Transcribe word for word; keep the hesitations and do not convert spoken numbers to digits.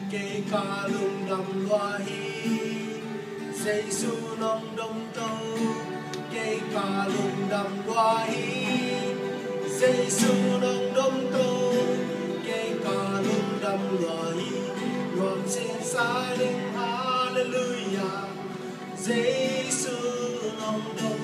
kê ca lung đầm loa hi giê xu nong đông tâu kê ca lung đầm loa hi giê xu nong đông tâu kê ca lung đầm loa hi loam sen sa linh hallelujah giê xu nong đông